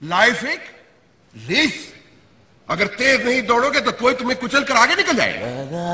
Life एक race, अगर तेज नहीं दौड़ोगे तो कोई तुम्हें कुचल कर आगे निकल जाएगा।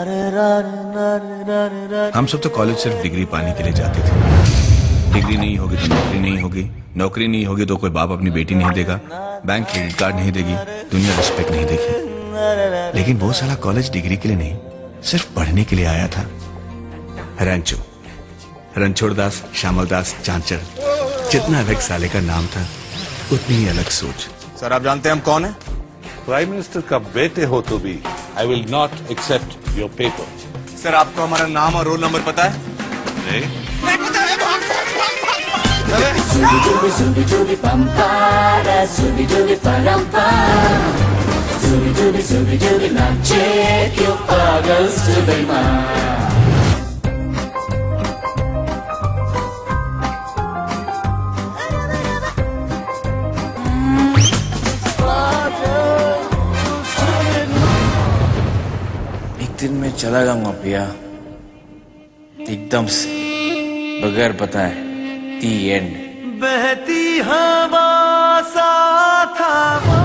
हम सब तो कॉलेज सिर्फ डिग्री पाने के लिए जाते थे। डिग्री नहीं होगी तो नौकरी नहीं होगी, नौकरी नहीं होगी तो कोई बाप अपनी बेटी नहीं देगा, बैंक क्रेडिट कार्ड नहीं देगी, दुनिया रिस्पेक्ट नहीं देगी। लेकिन वो साला कॉलेज डिग्री के लिए नहीं, सिर्फ पढ़ने के लिए आया था। रंचो, रणछोड़ दास, श्यामल दास, चांचर, जितना अलग साले का नाम था उतनी ही अलग सोच। सर आप जानते हैं हम कौन है? प्राइम मिनिस्टर का बेटे हो तो भी I will not accept your paper. Sir आपको हमारा नाम और रोल नंबर पता है? नहीं। दिन में चला जाऊंगा भैया, एकदम से, बगैर बताए। The end. बहती हवा सा था वो,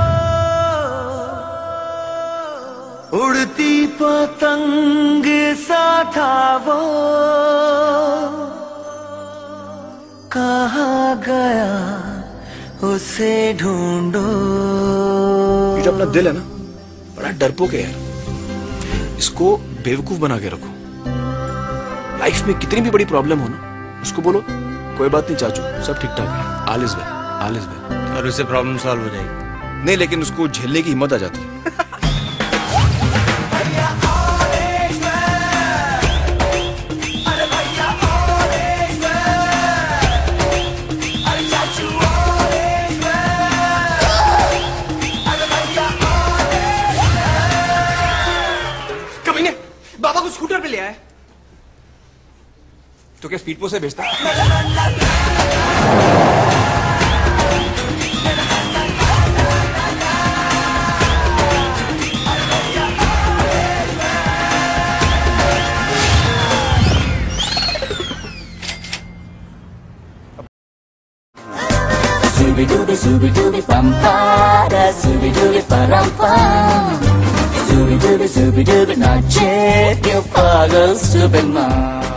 उड़ती पतंग सा था वो, कहाँ गया उसे ढूंढो। ये जो अपना दिल है ना, बड़ा डरपोक है यार, इसको बेवकूफ बना के रखो। लाइफ में कितनी भी बड़ी प्रॉब्लम हो ना, उसको बोलो कोई बात नहीं चाचू, सब ठीक ठाक है, all is well, all is well, और उससे प्रॉब्लम सॉल्व हो जाएगी। नहीं लेकिन उसको झेलने की हिम्मत आ जाती है। बाबा को स्कूटर पे ले आए तो क्या स्पीड पोस्ट से भेजता? Zooby dooby bum ba, zooby dooby param pam. Zooby dooby, nache, you pagal stupid man.